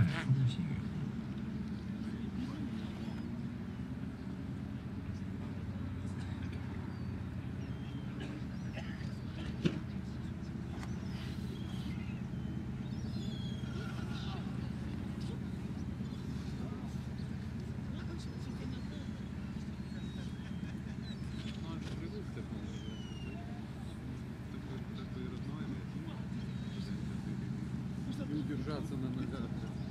à la première figure. Удержаться на ногах.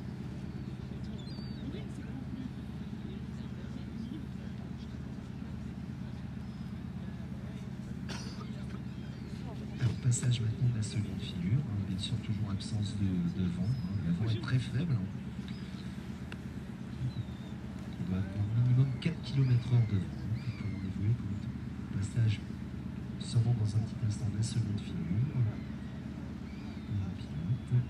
Alors, passage maintenant de la seconde figure, bien sûr toujours absence de vent, le vent est très faible. On doit avoir minimum 4 km/h de vent pour pouvoir évoluer pour le passage seulement dans un petit instant de la seconde figure. Pilote.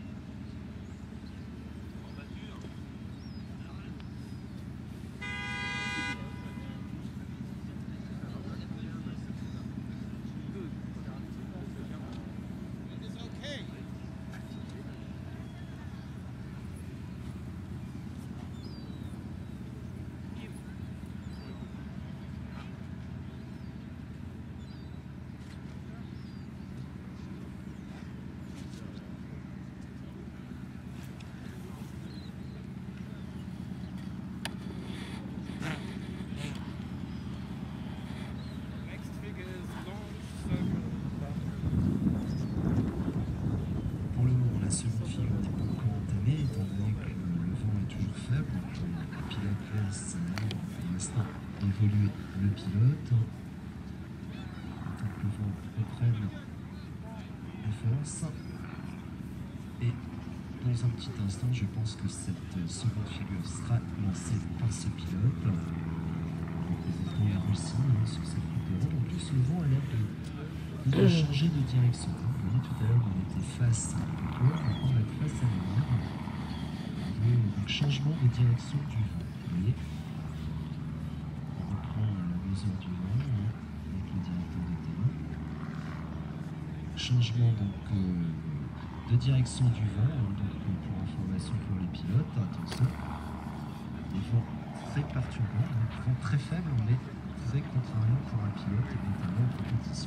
Pour le moment, la seconde figure n'est pas encore entamée, étant donné que le vent est toujours faible. Donc, le pilote laisse pour l'instant évoluer le pilote. Attends que le vent reprenne la force. Et dans un petit instant, je pense que cette seconde figure sera lancée par ce pilote. Représentant la Russie sur cette route. En plus, le vent a l'air de changer de direction. Vous voyez, tout à l'heure, on était face à l'école, maintenant on va être face à la mer. Donc, changement de direction du vent. Vous voyez, on reprend la mesure du vent avec le directeur de terrain. Changement donc de direction du vent, donc pour information pour les pilotes, attention. Les vents très perturbants, donc vent très faible, mais très contrariant pour un pilote, et notamment en compétition.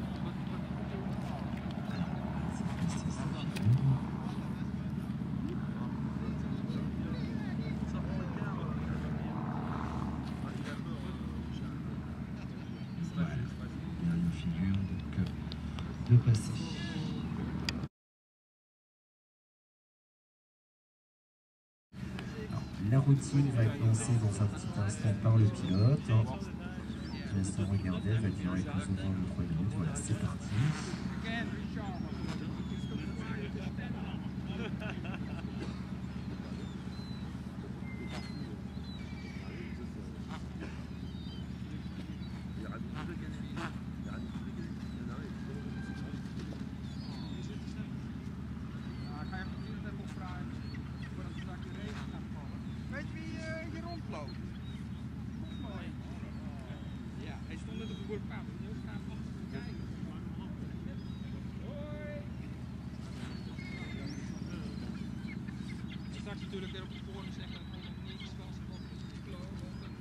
Dernière figure donc de passer. Alors, la routine va être lancée dans un petit instant par le pilote. Je laisse regarder, elle va durer plus ou moins de 3 minutes. Voilà, c'est parti. Weet je wie hier rondloopt? Ja, hij stond net op de boerpaal. Heel graag achter kijken. Hoi! Dan straks natuurlijk weer op de toren zeggen dat het nog niks was. Want het is gelopen.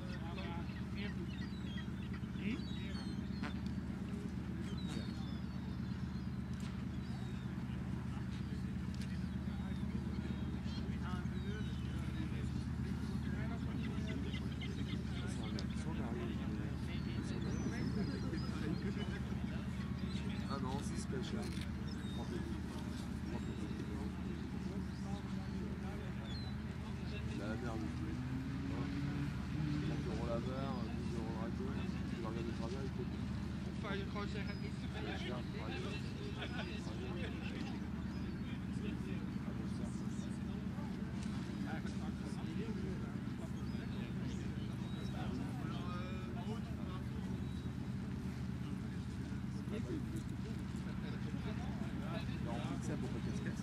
Ah non, c'est spécial. La merde. 30 € la barre, 12 € radio, tu vas regarder le travail, Of zou je gewoon zeggen, iets te veel? Ça pour pas qu'elle se casse.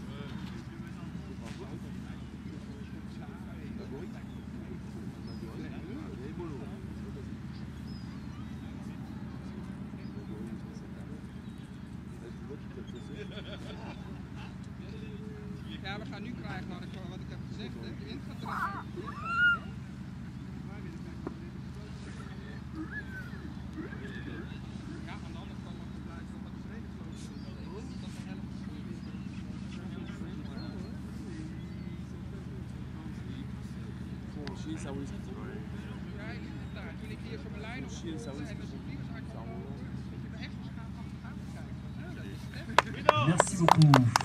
Ja, we gaan nu krijgen wat ik heb gezegd. gezegd, hè? Ingedraaid. Ja, aan de andere kant mag het blijven dat het vrede vloot. Dat is helemaal Voor China zou eens ja, inderdaad. Toen ik hier zo mijn lijn op China zou eens en de vliegers uitkomen, moet je me echt eens gaan achteruit kijken. Dat is echt. Merci beaucoup.